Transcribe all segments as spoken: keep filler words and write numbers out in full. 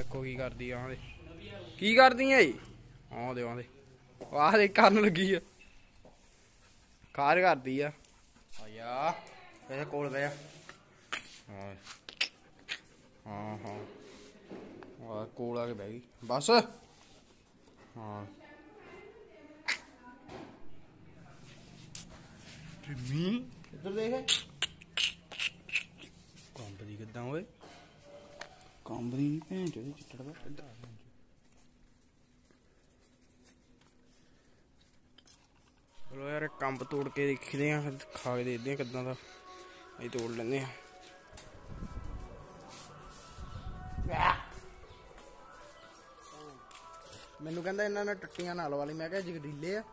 देखो की करदी आ दे की करदी है आ दे आ दे वाह दे करन लगी है कार करदी आ आया ਇਹਦੇ ਕੋਲ ਬਹਿ ਜਾ ਹਾਂ ਹਾਂ ਹਾਂ ਆ ਕੋਲ ਆ ਕੇ ਬਹਿ ਗਈ ਬਸ ਹਾਂ ਰਿਮੀ ਇੱਧਰ ਦੇਖ ਕੰਬਦੀ ਕਿੱਦਾਂ ਓਏ ਕੰਬਦੀ ਨਹੀਂ ਭੈਣ ਚੋਦੀ ਚਿੱਟੜ ਦਾ ਇੱਧਰ ਚਲੋ यार कंब तोड़ के देखते हैं खा के देखते हैं कितना का ये तोड़ लेंगे मैनू कहता इन्होंने टट्टियां नाल वाली मैं क्या जगरीले आ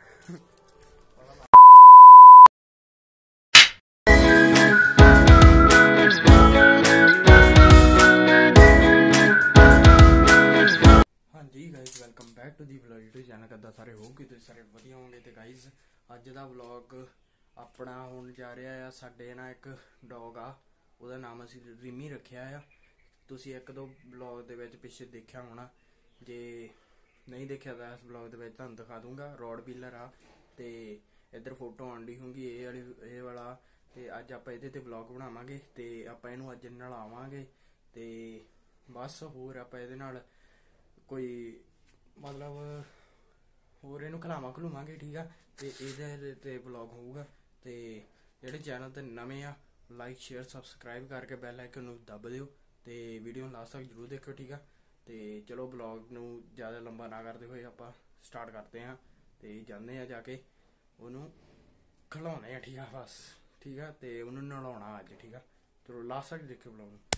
जी guys welcome back to the vlog YouTube channel करदा सारे हो कि तुसीं सारे वधिया होवोगे। ते गाइज अज दा व्लॉग अपना होण जा रहा है साडे ना एक डॉग आ उहदा नाम असीं रिमी रखिया आ। तुसीं एक दो व्लॉग दे विच पिछे देखिया होना जे नहीं देखिया तां इस व्लॉग दे विच तुहानूं दिखा दूंगा। रॉड व्हीलर आ ते इधर फोटो आउंदी होंगी ये वाली ये वाला ते अज आपां इहदे ते व्लॉग बनावांगे ते आपां इहनूं अज नलावांगे ते बस होर आपां इहदे नाल कोई मतलब होर इनू खिलावा खलूवांगे ठीक है। तो ये व्लॉग होगा तो जेह्ड़े चैनल ते नवे आ लाइक शेयर सबसक्राइब करके बैल आइकन नूं दब दिओ तो वीडियो लास्ट तक जरूर देखो ठीक है। तो चलो व्लॉग नूं ज़्यादा लंबा ना करते हुए आपां स्टार्ट करते हैं तो जाते हैं जाके उन्होंने खिलाने हैं ठीक है बस ठीक है। तो उन्होंने नलाउणा अज ठीक है। चलो लास्ट तक देखो व्लॉग नूं।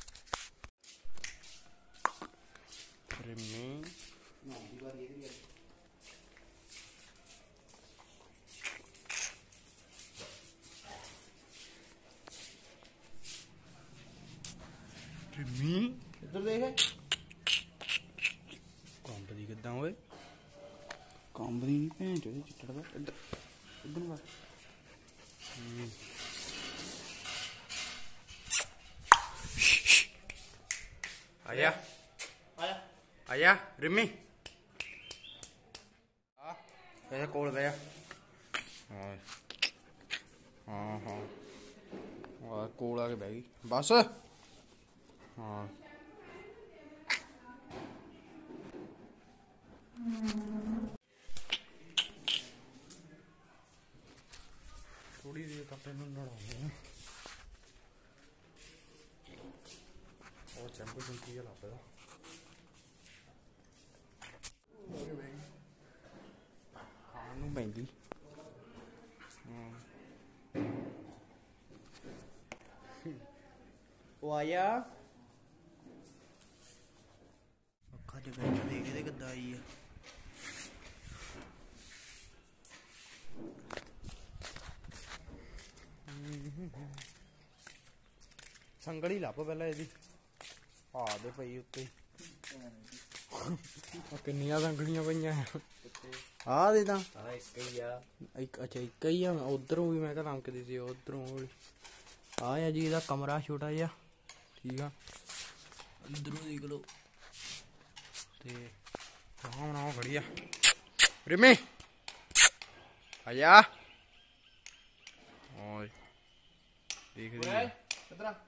रिमी रिमी इधर देख कंबदी किदां ओए कंबदी नहीं भैन चोदी चिट्टड़ दा इधर इधर मार आया आया आया रिमी आ कोल बह हाँ हाँ हाँ आ कोल आके बह गई बस हाँ थोड़ी देर तक इन लड़ाने और चैंपू चुंकी ला पे खानू पैंदी वो आया अखा च गई देख दे किद्दां आई है संगल ही लभ पहला यदी आ दे पई उत्ते किन्नियां संगलियां पईयां आ दे तां एक अच्छा एक ही आ उधरों भी मैं लंकदी सी उधरों आ जी इहदा कमरा छोटा जिहा ठीक है। इधरों देख लो ते वहां बनाओ खड़ी आ रिमी आया ओए देख रही इधर आ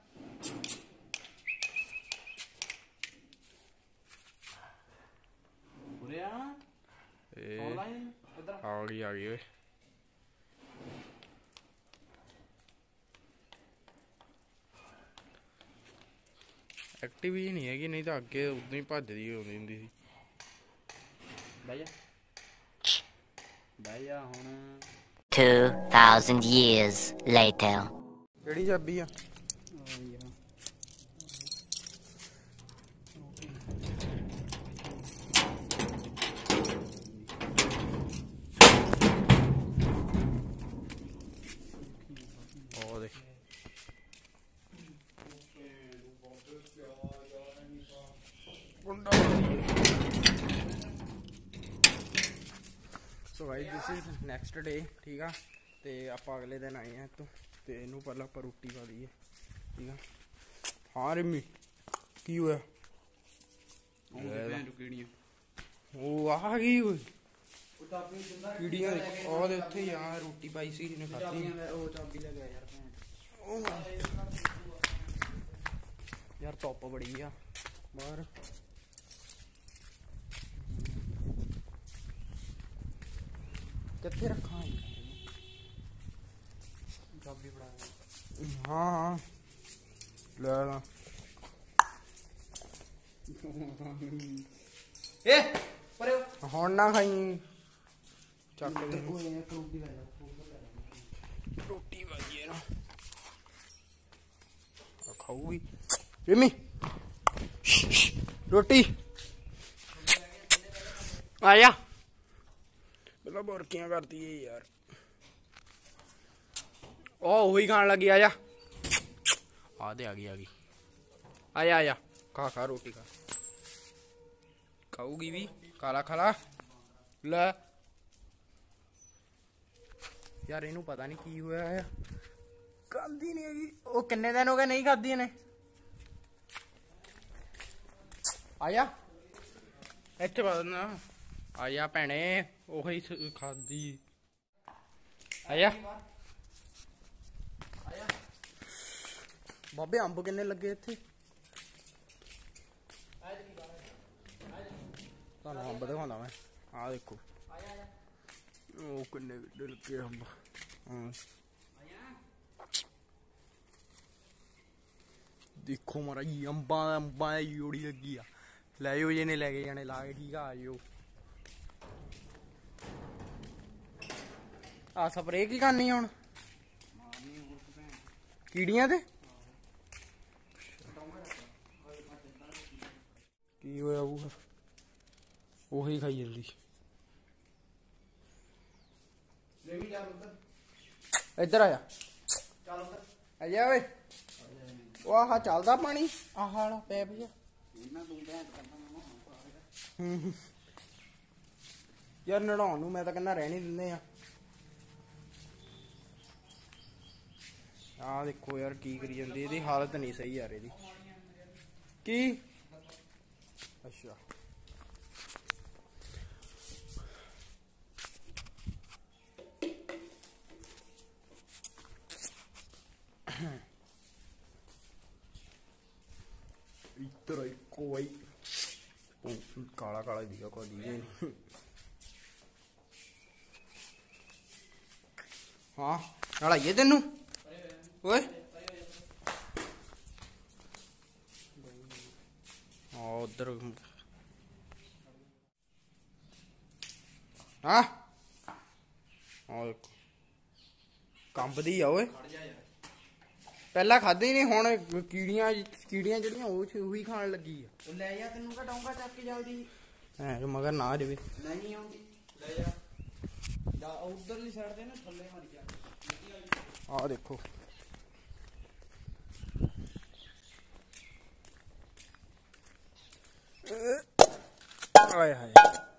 पूरे आ ऑनलाइन इधर आ गई आ गई ओए एक्टिव ही नहीं है नहीं तो अगे उदा ही भजदी आउंदी हुंदी सी बह जा बह जा हुण two thousand years later केड़ी चाबी आ ओ देख so guys this is next day ठीक है। तो आप अगले दिन आए हैं तो इनू पहले आप रोटी पा दी है ठीक है। हाँ रिमी की हुआ ਭੈਣ ਚੋ ਕੀੜੀਆਂ ਉਹ ਆ ਗਈ ਓਏ ਕੀੜੀਆਂ ਉਹਦੇ ਉੱਥੇ ਯਾਰ ਰੋਟੀ ਪਾਈ ਸੀ ਜਿਹਨੇ ਖਾਧੀ ਉਹ ਚਾਬੀ ਲੈ ਗਿਆ ਯਾਰ ਭੈਣ ਯਾਰ ਧੁੱਪ ਬੜੀ ਆ ਬਾਹਰ। ਕਿੱਥੇ ਰੱਖਾਂ ਚਾਬੀ ਫੜਾ ਹਾਂ ਹਾਂ ਲੈ ਲਾ ਏ ਪਰੇ ਹੁਣ ਨਾ ਖਾਈ ਚੱਕ ਦੇ ਰੋਟੀ ਲੈ ਜਾ ਰੋਟੀ ਵਾਜੀਏ ਨਾ ਖਾਊਗੀ ਰਿਮੀ ਰੋਟੀ ਆ ਜਾ ਪਹਿਲਾਂ ਬੁਰਕੀਆਂ ਕਰਦੀ ਏ ਯਾਰ। ਉਹ ਉਹੀ ਖਾਣ ਲੱਗੀ ਆ ਜਾ ਆ ਦੇ ਆ ਗਈ ਆ ਗਈ ਆ ਜਾ ਆ ਜਾ ਖਾ ਖਾ ਰੋਟੀ ਖਾ ਖਾਊਗੀ ਵੀ ਕਾਲਾ ਖਾਲਾ ਲੈ ਯਾਰ ਇਹਨੂੰ ਪਤਾ ਨਹੀਂ ਕੀ ਹੋਇਆ ਆ ਖਾਂਦੀ ਨਹੀਂ ਹੈਗੀ। ਉਹ ਕਿੰਨੇ ਦਿਨ ਹੋ ਗਏ ਨਹੀਂ ਖਾਧੀ ਇਹਨੇ। ਆ ਜਾ ਇੱਥੇ ਪਾ ਨਾ ਆ ਜਾ ਭੈਣੇ ਉਹੀ ਖਾਦੀ ਆ ਜਾ ਬਾਬੇ ਅੰਬ ਕਿੰਨੇ ਲੱਗੇ ਇੱਥੇ ਤੁਹਾਨੂੰ ਅੰਬ ਦਿਖਾਉਂਦਾ ਮੈਂ ਆਹ ਦੇਖੋ ਉਹ ਕਿੰਨੇ ਕਿੱਡੇ ਲੱਗੇ ਅੰਬ ਹਾਂ ਦੇਖੋ ਮਾਰਾ ਜੀ ਅੰਬਾਂ ਅੰਬਾਂ ਦੀ ਜੋੜੀ ਲੱਗੀ ਆ ਲੈ ਜਾਓ ਜਿਹਨੇ ਲੈ ਕੇ ਜਾਣੇ ਲਾ ਕੇ ਠੀਕ ਆ ਆ ਜਾਓ। ਆ ਸਪਰੇਅ ਕੀ ਕਰਨੀ ਹੁਣ ਕੀੜੀਆਂ ਤੇ ਕੀ ਹੋਇਆ ਉਹ ਉਹੀ ਖਾਈ ਜਾਂਦੀ। ਇੱਧਰ ਆ ਜਾ ਆ ਜਾ ਓਏ ਉਹ ਆਹ ਚੱਲਦਾ ਪਾਣੀ ਆਹ ਵਾਲਾ ਪੈਪ ਜਿਹਾ ਯਾਰ ਨਹਾਉਣ ਨੂੰ ਮੈਂ ਤਾਂ ਕਹਿੰਦਾ ਰਹਿਣ ਹੀ ਦਿੰਦੇ ਆ। ਆਹ ਦੇਖੋ ਯਾਰ ਕੀ ਕਰੀ ਜਾਂਦੀ ਇਹਦੀ ਹਾਲਤ ਨਹੀਂ ਸਹੀ ਯਾਰ ਇਹਦੀ ਕੀ ਅੱਛਾ ਇੱਧਰ ਕੋਈ ਕਾਲਾ ਕਾਲਾ ਦੀਗਾ ਕੋਈ ਦੀਗਾ ਨਹੀਂ ਹਾਂ ਨਾਲ ਆਈਏ ਤੈਨੂੰ ਓਏ ਆ ਉਧਰ ਹਾਂ ਆ ਦੇਖੋ ਕੰਬਦੀ ਆ ਓਏ ਪਹਿਲਾਂ ਖਾਧੀ ਨਹੀਂ ਹੁਣ ਕੀੜੀਆਂ ਕੀੜੀਆਂ ਜਿਹੜੀਆਂ ਉਹ ਉਹੀ ਖਾਣ ਲੱਗੀ ਆ। ਲੈ ਜਾ ਤੈਨੂੰ ਘਟਾਉਂਗਾ ਚੱਕ ਕੇ ਜਲਦੀ ਐ ਮਗਰ ਨਾ ਜਾਵੇ ਨਹੀਂ ਆਉਂਦੀ ਲੈ ਜਾ ਜਾ ਉਧਰਲੀ ਸਾਈਡ ਤੇ ਨਾ ਥੱਲੇ ਮਰ ਗਿਆ ਆ ਦੇਖੋ ਆਏ ਹਾਏ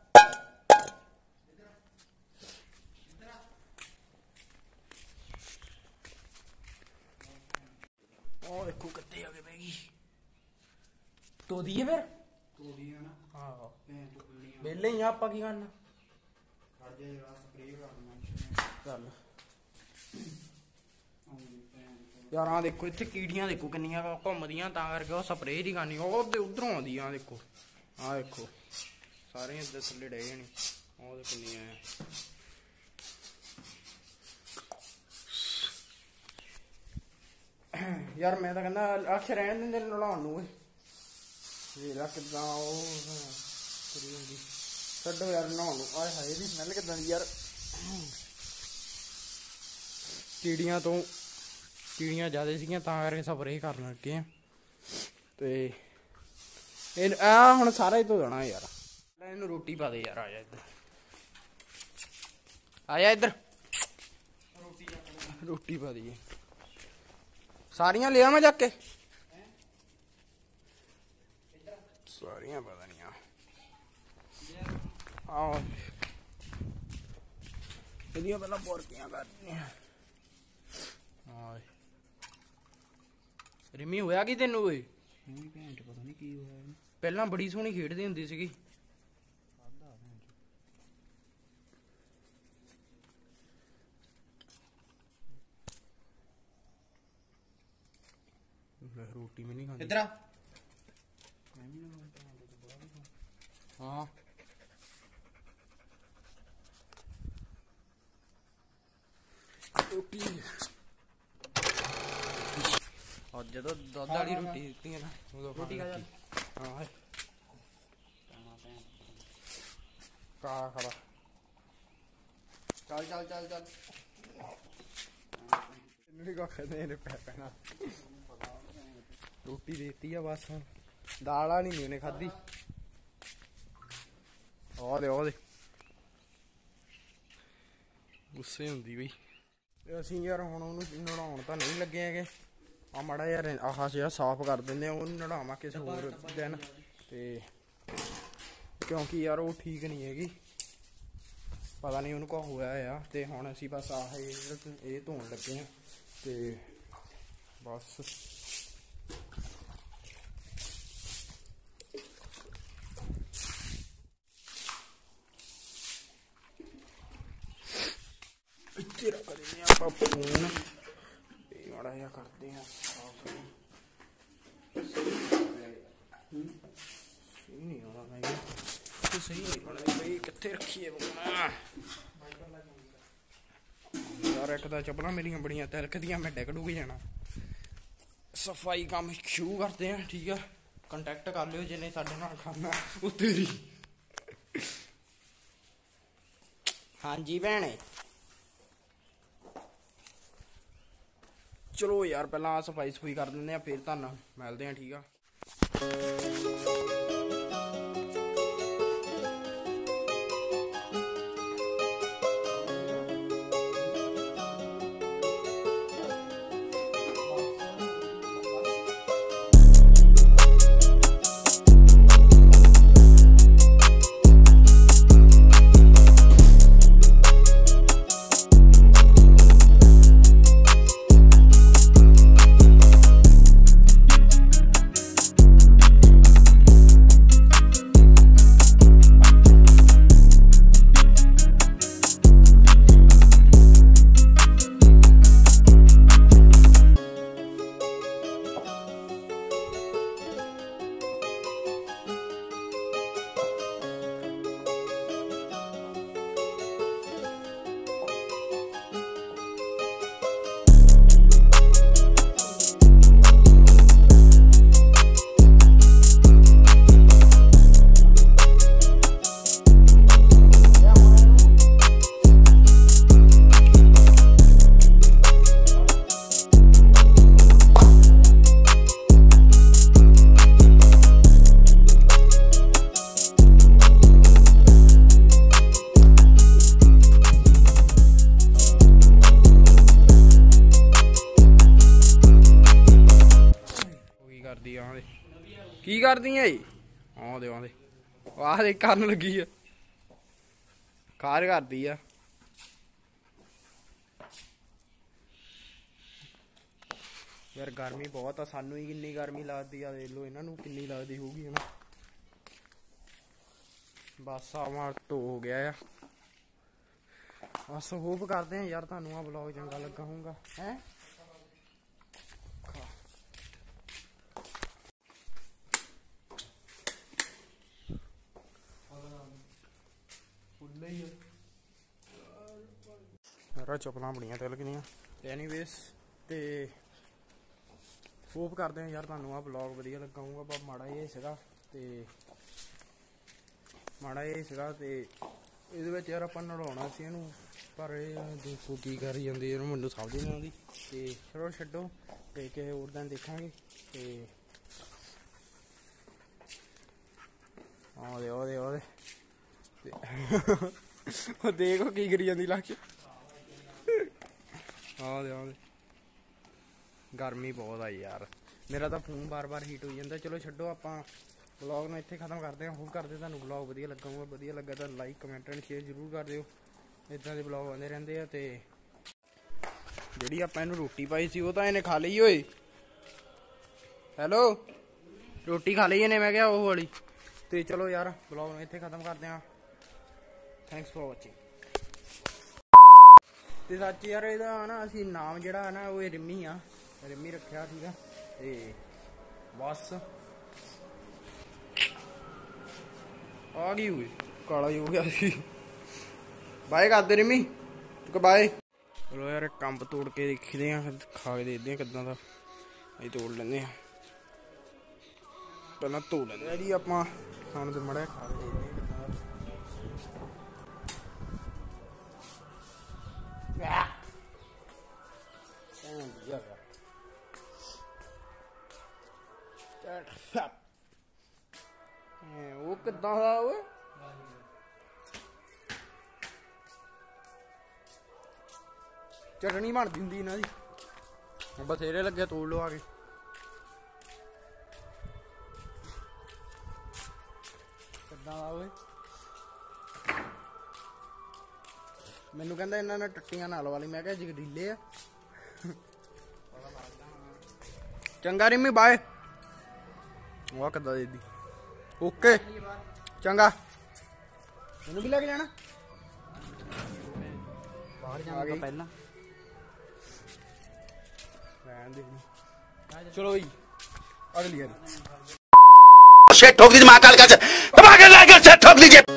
ਉਹ ਦੇਖੋ ਕਿੱਥੇ ਆ ਗਏ ਬੈਗੀ ਤੋ ਦੀਏ ਫਿਰ ਤੋ ਦੀ ਨਾ ਹਾਂ ਭੈਣ ਤੋਂ ਕੀੜੀਆਂ ਵੇਲੇ ਹੀ ਆ ਆਪਾਂ ਕੀ ਕਰਨਾ ਖੜ ਜਾ ਜਰਾ ਸਪਰੇਅ ਕਰ ਦਵਾਂ ਚੱਲ ਆਉਂਦੀ ਭੈਣ ਯਾਰ ਆ ਦੇਖੋ ਇੱਥੇ ਕੀੜੀਆਂ ਦੇਖੋ ਕਿੰਨੀਆਂ ਘੁੰਮਦੀਆਂ ਤਾਂ ਕਰਕੇ ਉਹ ਸਪਰੇਅ ਦੀ ਕਰਨੀ ਉਹ ਤੇ ਉਧਰੋਂ ਆਉਂਦੀਆਂ ਦੇਖੋ ਆ ਦੇਖੋ ਸਾਰੇ ਇੱਧਰ ਥੱਲੇ ਡੇ ਜਾਣੀ ਉਹ ਦੇ ਕਿੰਨੀਆਂ ਆ ਯਾਰ ਮੈਂ ਤਾਂ ਕਹਿੰਦਾ ਅੱਖ ਰਹਿਣ ਦਿੰਦੇ ਨਲਾਉਣ ਨੂੰ ਓਏ ਵੇਲਾ ਕਿੱਦਾਂ ਉਹ ਕਰੀ ਜਾਂਦੀ ਛੱਡੋ ਯਾਰ ਨਹਾਉਣ ਨੂੰ ਆਏ ਹਾਏ ਇਹਦੀ ਸਮੈਲ ਕਿੱਦਾਂ ਦੀ ਯਾਰ ਕੀੜੀਆਂ ਤੋਂ ਕੀੜੀਆਂ ਜ਼ਿਆਦਾ ਸੀਗੀਆਂ ਤਾਂ ਕਰਕੇ ਸਪਰੇਅ ਕਰਨ ਲੱਗੇ ਆ ਤੇ ਇਹ ਆ ਹੁਣ ਸਾਰਾ ਹੀ ਧੋ ਦੇਣਾ ਯਾਰ ਇਹਨੂੰ ਰੋਟੀ ਪਾ ਦੇ ਯਾਰ ਆ ਜਾ ਇੱਧਰ ਆ ਜਾ ਇੱਧਰ ਰੋਟੀ ਰੋਟੀ ਪਾ ਦਈਏ ਸਾਰੀਆਂ ਲਿਆ ਮੈਂ ਚੱਕ ਕੇ ਸਾਰੀਆਂ ਪਤਾ ਨਹੀਂ ਆ ਇਹਦੀਆਂ ਪਹਿਲਾਂ ਬੁਰਕੀਆਂ ਕਰਨੀਆਂ ਹਾਂ ਰਿਮੀ ਹੋਇਆ ਕੀ ਤੈਨੂੰ ਓਏ ਨਹੀਂ ਭੈਣ ਚ ਪਤਾ ਨਹੀਂ ਕੀ ਹੋਇਆ ਪਹਿਲਾਂ ਬੜੀ ਸੋਹਣੀ ਖੇਡਦੀ ਹੁੰਦੀ ਸੀਗੀ। ਰੋਟੀ ਵੀ ਨਹੀਂ ਖਾਂਦੀ ਇਧਰ ਆ। ਹਾਂ ਰੋਟੀ ਅੱਜ ਜਦੋਂ ਦੁੱਧ ਵਾਲੀ ਰੋਟੀ ਦਿੱਤੀ ਹੈ ਨਾ ਉਦੋਂ ਰੋਟੀ ਖਾ ਜਾ। ਹਾਂ ਕਾ ਖਾ ਚੱਲ ਚੱਲ ਚੱਲ ਚੱਲ। ਨਹੀਂ ਕੋ ਖਦੇ ਨੇ ਪੈ ਪੈਣਾ ਰੋਟੀ ਦੇਤੀ ਆ ਬਸ ਹੁਣ ਦਾਲ ਆ ਨਹੀਂ ਉਹਨੇ ਖਾਧੀ। ਆ ਦੇ ਆ ਦੇ ਗੁੱਸੇ ਹੁੰਦੀ ਬਈ। ਤੇ ਅਸੀਂ ਯਾਰ ਹੁਣ ਉਹਨੂੰ ਨੜਾਉਣ ਤਾਂ ਨਹੀਂ ਲੱਗੇ ਹੈਗੇ। ਆ ਮਾੜਾ ਯਾਰ ਆਹ ਜਿਹਾ ਸਾਫ਼ ਕਰ ਦਿੰਦੇ ਆ ਉਹਨੂੰ ਨੜਾਵਾਂ ਕਿਸੇ ਹੋਰ ਦਿਨ ਤੇ ਕਿਉਂਕਿ ਯਾਰ ਉਹ ਠੀਕ ਨਹੀਂ ਹੈਗੀ ਪਤਾ ਨਹੀਂ ਉਹਨੂੰ ਕੋ ਹੋਇਆ ਆ। ਤੇ ਹੁਣ ਅਸੀਂ ਬਸ ਆਹ ਇਹ ਧੋਣ ਲੱਗੇ ਆ ਤੇ ਬਸ ਇੱਥੇ ਰੱਖ ਦਿੰਦੇ ਆ ਆਪਾਂ ਫੋਨ ਇਹ ਮਾੜਾ ਜਿਹਾ ਕਰਦੇ ਆ ਸਾਫ਼। ਸਹੀ ਨਹੀਂ ਆਉਣਾ ਮੈਂ ਤੇ ਸਹੀ ਨਹੀਂ ਆਉਣਾ ਬਈ ਕਿੱਥੇ ਰੱਖੀਏ ਫੋਨ ਯਾਰ। ਇੱਕ ਤਾਂ ਚੱਪਲਾਂ ਮੇਰੀਆਂ ਬੜੀਆਂ ਤਿਲਕਦੀਆਂ ਮੈਂ ਡਿੱਗ ਡੁੱਗ ਜਾਣਾ। ਸਫਾਈ ਕੰਮ ਸ਼ੁਰੂ ਕਰਦੇ ਆ ਠੀਕ ਆ। ਕੰਟੈਕਟ ਕਰ ਲਿਓ ਜਿਹਨੇ ਸਾਡੇ ਨਾਲ ਕੰਮ ਹੈ ਉਹ ਤੇਰੀ। ਹਾਂਜੀ ਭੈਣੇ ਚਲੋ ਯਾਰ ਪਹਿਲਾਂ ਸਫਾਈ ਸਫਾਈ ਕਰ ਦਿੰਦੇ ਆ ਫਿਰ ਤੁਹਾਨੂੰ ਮਿਲਦੇ ਆ ਠੀਕ ਆ। ਕੀ ਕਰਦੀਆਂ ਏ ਆਉਂਦੇ ਆਉਂਦੇ ਆਹ ਦੇ ਕਰਨ ਲੱਗੀ ਆ ਕਾਰ ਕਰਦੀ ਆ। ਯਾਰ ਗਰਮੀ ਬਹੁਤ ਆ ਸਾਨੂੰ ਹੀ ਕਿੰਨੀ ਗਰਮੀ ਲੱਗਦੀ ਆ ਦੇਖ ਲਓ ਇਹਨਾਂ ਨੂੰ ਕਿੰਨੀ ਲੱਗਦੀ ਹੋਊਗੀ ਹਨਾ। ਬਸ ਆਵਾਂ ਧੋ ਹੋ ਗਿਆ ਆ ਬਸ ਹੋਪ ਕਰਦੇ ਆ ਯਾਰ ਤੁਹਾਨੂੰ ਆ ਵਲੌਗ ਚੰਗਾ ਲੱਗਾ ਹੋਊਗਾ ਹੈ। ਯਾਰ ਚੱਪਲਾਂ ਬੜੀਆਂ ਤਿਲਕ ਗਈਆਂ ਤੇ ਐਨੀਵੇਸ ਤੇ ਹੋਪ ਕਰਦੇ ਆ ਯਾਰ ਤੁਹਾਨੂੰ ਆ ਵਲੌਗ ਵਧੀਆ ਲੱਗਾ ਹੋਊਗਾ। ਪਰ ਮਾੜਾ ਇਹ ਸੀਗਾ ਤੇ ਮਾੜਾ ਇਹ ਸੀਗਾ ਤੇ ਇਹਦੇ ਵਿੱਚ ਯਾਰ ਆਪਾਂ ਨੜਾਉਣਾ ਸੀ ਇਹਨੂੰ ਪਰ ਇਹ ਦੇਖੋ ਕੀ ਕਰੀ ਜਾਂਦੀ ਇਹਨੂੰ ਮੈਨੂੰ ਸਮਝ ਨਹੀਂ ਆਉਂਦੀ ਤੇ ਚਲੋ ਛੱਡੋ ਤੇ ਕਿਸੇ ਹੋਰ ਦਿਨ ਦੇਖਾਂਗੇ। ਤੇ ਆਉਂਦੇ ਆਉਂਦੇ ਆਉਂਦੇ ਤੇ ਉਹ ਦੇਖੋ ਕੀ ਕਰੀ ਜਾਂਦੀ ਲੱਗ ਆਉਂਦੇ ਆਉਂਦੇ ਗਰਮੀ ਬਹੁਤ ਆ ਯਾਰ ਮੇਰਾ ਤਾਂ ਫੋਨ ਬਾਰ ਬਾਰ ਹੀਟ ਹੋਈ ਜਾਂਦਾ। ਚਲੋ ਛੱਡੋ ਆਪਾਂ ਵਲੌਗ ਨੂੰ ਇੱਥੇ ਖਤਮ ਕਰਦੇ ਹਾਂ। ਹੋਪ ਕਰਦੇ ਤੁਹਾਨੂੰ ਵਲੌਗ ਵਧੀਆ ਲੱਗਾ ਹੋਊਗਾ। ਵਧੀਆ ਲੱਗਾ ਤਾਂ ਲਾਈਕ ਕਮੈਂਟ ਐਂਡ ਸ਼ੇਅਰ ਜ਼ਰੂਰ ਕਰ ਦਿਓ। ਇੱਦਾਂ ਦੇ ਵਲੌਗ ਆਉਂਦੇ ਰਹਿੰਦੇ ਆ। ਤੇ ਜਿਹੜੀ ਆਪਾਂ ਇਹਨੂੰ ਰੋਟੀ ਪਾਈ ਸੀ ਉਹ ਤਾਂ ਇਹਨੇ ਖਾ ਲਈ ਓਏ। ਹੈਲੋ रोटी खा ली ने मैं क्या वो वाली। तो चलो यार ब्लॉग में इतने खत्म करते हैं। Thanks for watching. तो सच यार ਇਹਦਾ ना ਅਸੀਂ नाम ਜਿਹੜਾ है ना वो रिमी आ रिमी रखा ठीक है। ਤੇ बस आ गई हुई काला ही हो गया सी। बाय करते रिमी बाय। चलो यार कंब तोड़ के देखते हैं खा के देखते हैं किदा का अं तोड़ लें पहला धो लें जी आप खाने तो मड़ा खा के देखते हैं किदा वो किदा चटनी बनती होंगी इन्हों की बथेरे लगे तोड़ लो आके। मैनू कहता इन्होंने टट्टियां नाल वाली मैं क्या जगरीले आ। चंगा रिमी बाय। वाह किदा दे दी ओके चंगा मैनू भी लेके जाना बाहर जाना पहला। चलो भाई अगली बार ठोक दीजिए महाकाल का ठोक दीजिए।